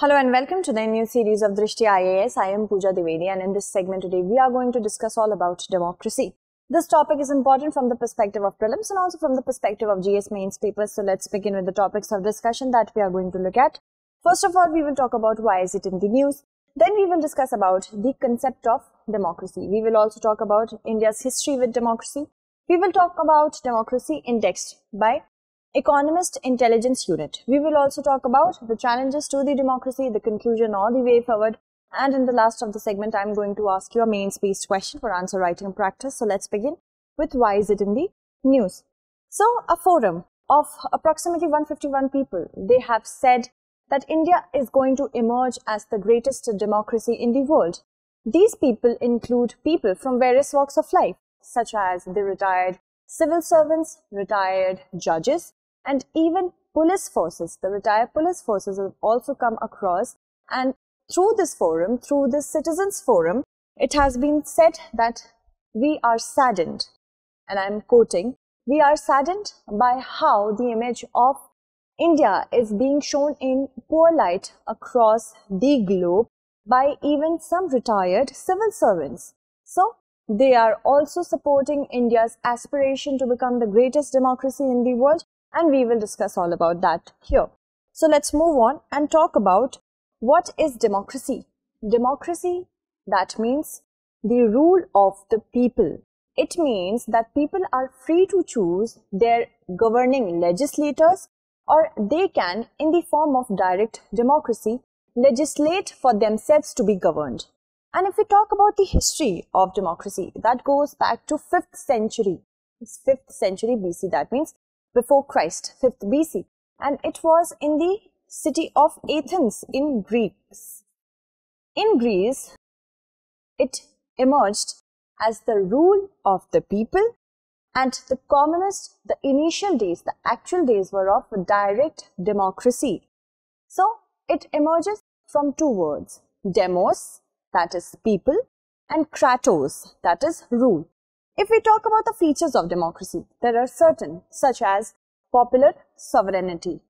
Hello and welcome to the new series of Drishti IAS. I am Pooja Dwivedi, and in this segment today we are going to discuss all about democracy. This topic is important from the perspective of prelims and also from the perspective of GS mains papers. So let's begin with the topics of discussion that we are going to look at. First of all, we will talk about why is it in the news. Then we will discuss about the concept of democracy. We will also talk about India's history with democracy. We will talk about democracy indexed by Economist Intelligence Unit. We will also talk about the challenges to the democracy, the conclusion or the way forward. And in the last of the segment, I am going to ask you a mains-based question for answer writing practice. So let's begin with why is it in the news. So a forum of approximately 151 people, they have said that India is going to emerge as the greatest democracy in the world. These people include people from various walks of life, such as the retired civil servants, retired judges, and even police forces. The retired police forces have also come across, and through this forum, through this citizens forum, it has been said that we are saddened, and I am quoting, we are saddened by how the image of India is being shown in poor light across the globe by even some retired civil servants. So they are also supporting India's aspiration to become the greatest democracy in the world, and we will discuss all about that here. So let's move on and talk about what is democracy. Democracy, that means the rule of the people. It means that people are free to choose their governing legislators, or they can, in the form of direct democracy, legislate for themselves to be governed. And if we talk about the history of democracy, that goes back to 5th century. It's 5th century BC, that means before Christ, 5th BC. And it was in the city of Athens in Greece. In Greece, it emerged as the rule of the people, and the commonest, the initial days, the actual days were of direct democracy. So it emerges from two words, demos, that is people, and kratos, that is rule. If we talk about the features of democracy, there are certain, such as popular sovereignty.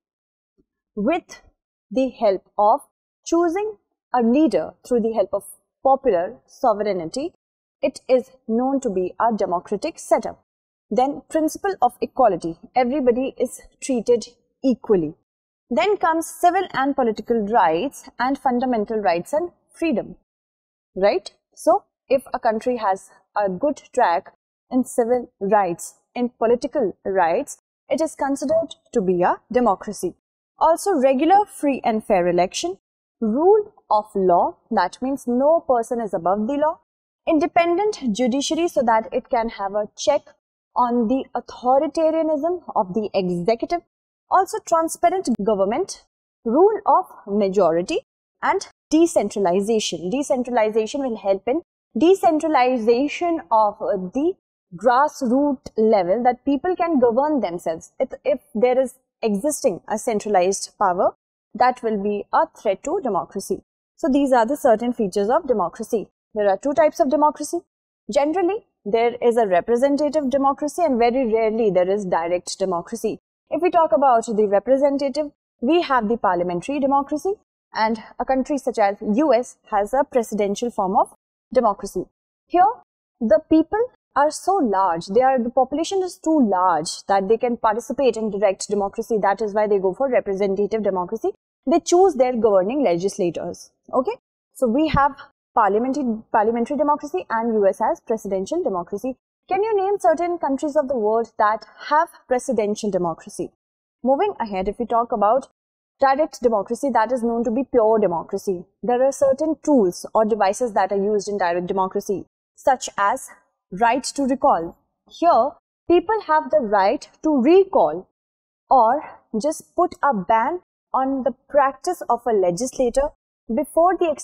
With the help of choosing a leader through the help of popular sovereignty, it is known to be a democratic setup. Then principle of equality, everybody is treated equally. Then comes civil and political rights and fundamental rights and freedom. Right? So, if a country has a good track in civil rights, in political rights, it is considered to be a democracy. Also, regular, free and fair election, rule of law, that means no person is above the law, independent judiciary so that it can have a check on the authoritarianism of the executive, also transparent government, rule of majority, and decentralization. Decentralization will help in decentralization of the grassroots level, that people can govern themselves. If there is existing a centralized power, that will be a threat to democracy. So these are the certain features of democracy. There are two types of democracy. Generally, there is a representative democracy, and very rarely there is direct democracy. If we talk about the representative, we have the parliamentary democracy, and a country such as US has a presidential form of democracy. Here, the people are so large, the population is too large that they can participate in direct democracy. That is why they go for representative democracy. They choose their governing legislators. Okay, so we have parliamentary democracy, and US has presidential democracy. Can you name certain countries of the world that have presidential democracy? Moving ahead, if we talk about direct democracy, that is known to be pure democracy. There are certain tools or devices that are used in direct democracy, such as right to recall. Here, people have the right to recall or just put a ban on the practice of a legislator before the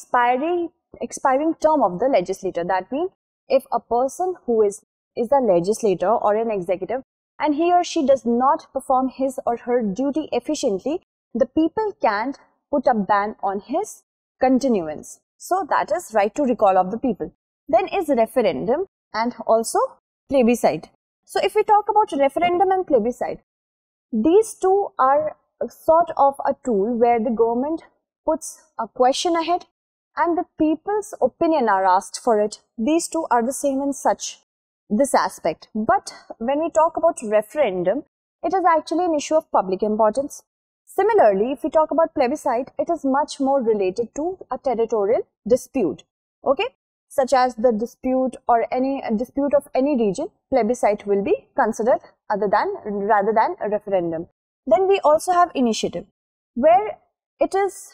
expiring term of the legislator. That means if a person who is a legislator or an executive, and he or she does not perform his or her duty efficiently, the people can put a ban on his continuance. So that is right to recall of the people. Then is referendum and also plebiscite. So if we talk about referendum and plebiscite, these two are sort of a tool where the government puts a question ahead and the people's opinion are asked for it. These two are the same in this aspect. But when we talk about referendum, it is actually an issue of public importance. Similarly, if we talk about plebiscite, it is much more related to a territorial dispute, okay, such as the dispute or any dispute of any region. Plebiscite will be considered rather than a referendum. Then we also have initiative, where it is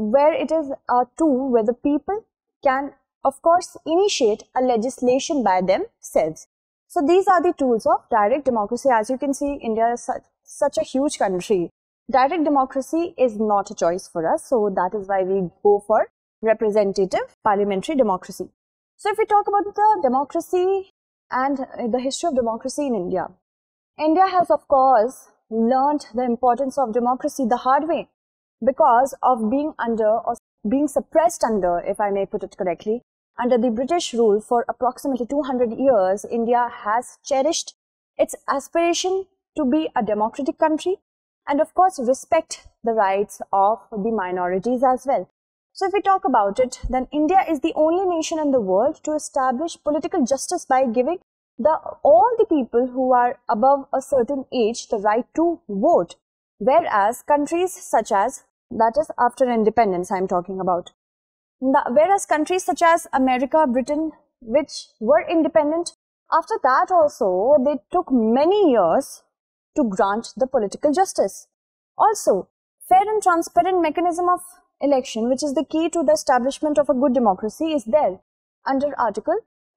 a tool where the people can, of course, initiate a legislation by themselves. So these are the tools of direct democracy. As you can see, India is such a huge country. Direct democracy is not a choice for us, so that is why we go for representative parliamentary democracy. So if we talk about the democracy and the history of democracy in India, India has, of course, learned the importance of democracy the hard way because of being under or being suppressed under, if I may put it correctly, under the British rule for approximately 200 years. India has cherished its aspiration to be a democratic country and, of course, respect the rights of the minorities as well. So if we talk about it, then India is the only nation in the world to establish political justice by giving all the people who are above a certain age the right to vote, whereas countries such as, that is after independence I am talking about, whereas countries such as America, Britain, which were independent, after that also they took many years to grant the political justice. Also, fair and transparent mechanism of election, which is the key to the establishment of a good democracy, is there under Article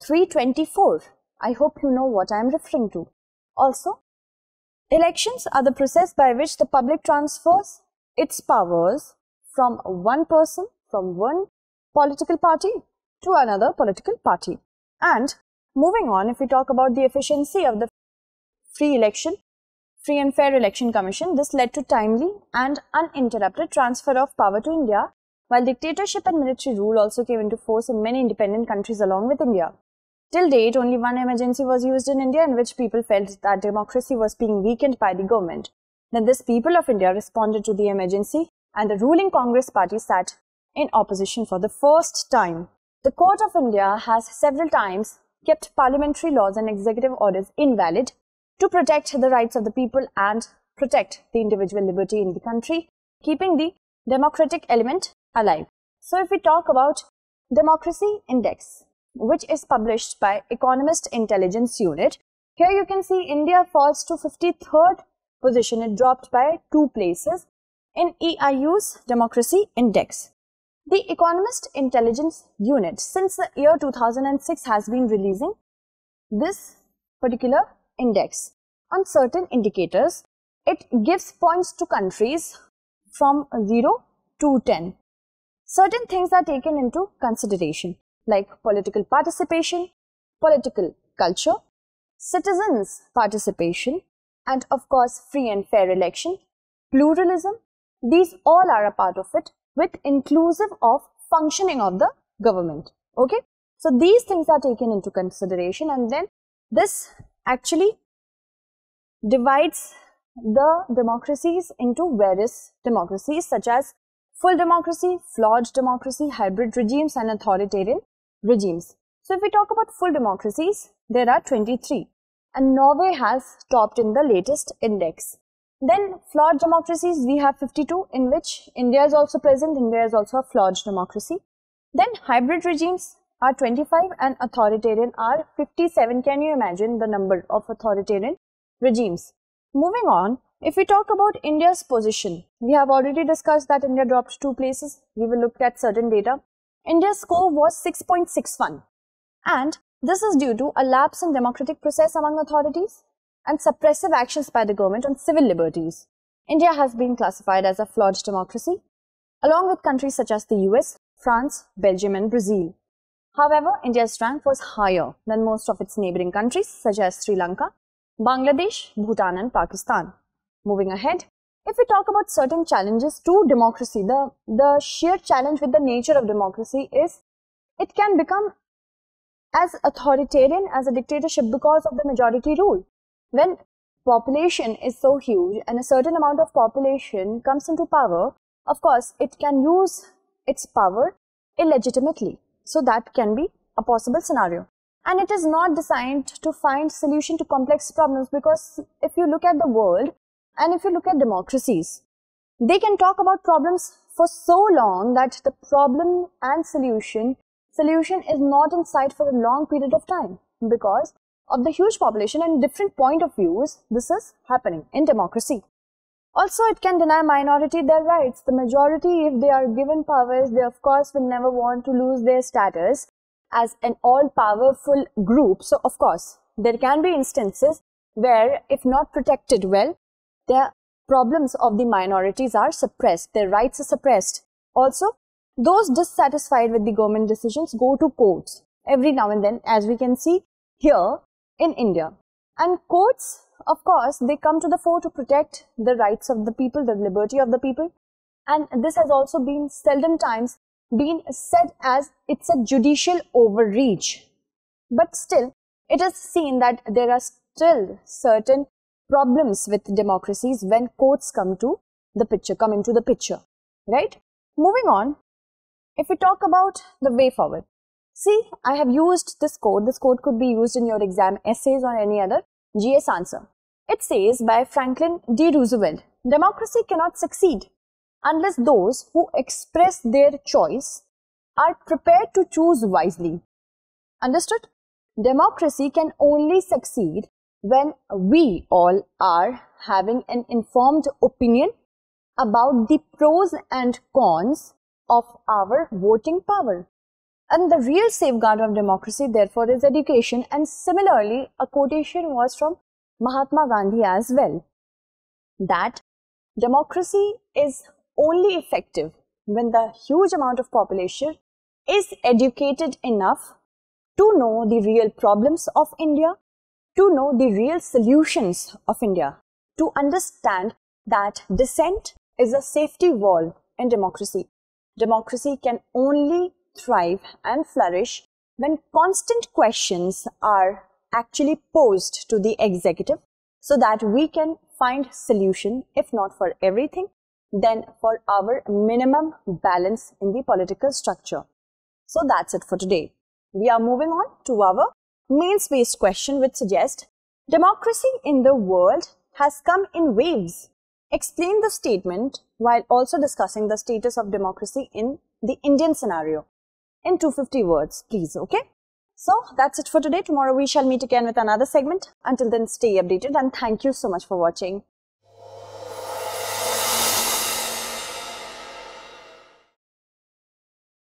324. I hope you know what I am referring to. Also, elections are the process by which the public transfers its powers from one person, from one political party to another political party. And moving on, if we talk about the efficiency of the free and fair election commission, this led to timely and uninterrupted transfer of power to India, while dictatorship and military rule also came into force in many independent countries along with India. Till date, only one emergency was used in India in which people felt that democracy was being weakened by the government. Then this people of India responded to the emergency and the ruling Congress party sat in opposition for the first time. The Court of India has several times kept parliamentary laws and executive orders invalid to protect the rights of the people and protect the individual liberty in the country, keeping the democratic element alive. So if we talk about Democracy Index, which is published by Economist Intelligence Unit, here you can see India falls to 53rd position. It dropped by 2 places in EIU's Democracy Index. The Economist Intelligence Unit since the year 2006 has been releasing this particular index on certain indicators. It gives points to countries from 0 to 10. Certain things are taken into consideration like political participation, political culture, citizens' participation, and of course free and fair election, pluralism. These all are a part of it, with inclusive of functioning of the government. Okay, so these things are taken into consideration, and then this actually divides the democracies into various democracies such as full democracy, flawed democracy, hybrid regimes, and authoritarian regimes. So if we talk about full democracies, there are 23, and Norway has topped in the latest index. Then flawed democracies, we have 52, in which India is also present. India is also a flawed democracy. Then hybrid regimes are 25 and authoritarian are 57. Can you imagine the number of authoritarian regimes? Moving on, if we talk about India's position, we have already discussed that India dropped 2 places. We will look at certain data. India's score was 6.61, and this is due to a lapse in democratic process among authorities and suppressive actions by the government on civil liberties. India has been classified as a flawed democracy, along with countries such as the US, France, Belgium, and Brazil. However, India's rank was higher than most of its neighboring countries such as Sri Lanka, Bangladesh, Bhutan, and Pakistan. Moving ahead, if we talk about certain challenges to democracy, the sheer challenge with the nature of democracy is it can become as authoritarian as a dictatorship because of the majority rule. When population is so huge and a certain amount of population comes into power, of course, it can use its power illegitimately. So that can be a possible scenario. And it is not designed to find solution to complex problems, because if you look at the world and if you look at democracies, they can talk about problems for so long that the problem and solution is not in sight for a long period of time. Because of the huge population and different point of views, this is happening in democracy. Also, it can deny minority their rights. The majority, if they are given powers, they of course will never want to lose their status as an all-powerful group. So, of course, there can be instances where, if not protected well, the problems of the minorities are suppressed, their rights are suppressed. Also, those dissatisfied with the government decisions go to courts every now and then, as we can see here in India. And courts, of course, they come to the fore to protect the rights of the people, the liberty of the people. And this has also been seldom times been said as it's a judicial overreach. But still, it is seen that there are still certain problems with democracies when courts come into the picture, right? Moving on, if we talk about the way forward, see, I have used this quote. This quote could be used in your exam essays or any other GS answer. It says by Franklin D. Roosevelt, democracy cannot succeed unless those who express their choice are prepared to choose wisely. Understood? Democracy can only succeed when we all are having an informed opinion about the pros and cons of our voting power. And the real safeguard of democracy, therefore, is education. And similarly, a quotation was from Mahatma Gandhi as well, that democracy is only effective when the huge amount of population is educated enough to know the real problems of India, to know the real solutions of India, to understand that dissent is a safety wall in democracy. Democracy can only thrive and flourish when constant questions are actually posed to the executive so that we can find solution, if not for everything, then for our minimum balance in the political structure. So that's it for today. We are moving on to our mains-based question, which suggests democracy in the world has come in waves. Explain the statement while also discussing the status of democracy in the Indian scenario in 250 words, please. Okay? So that's it for today. Tomorrow we shall meet again with another segment. Until then, stay updated and thank you so much for watching.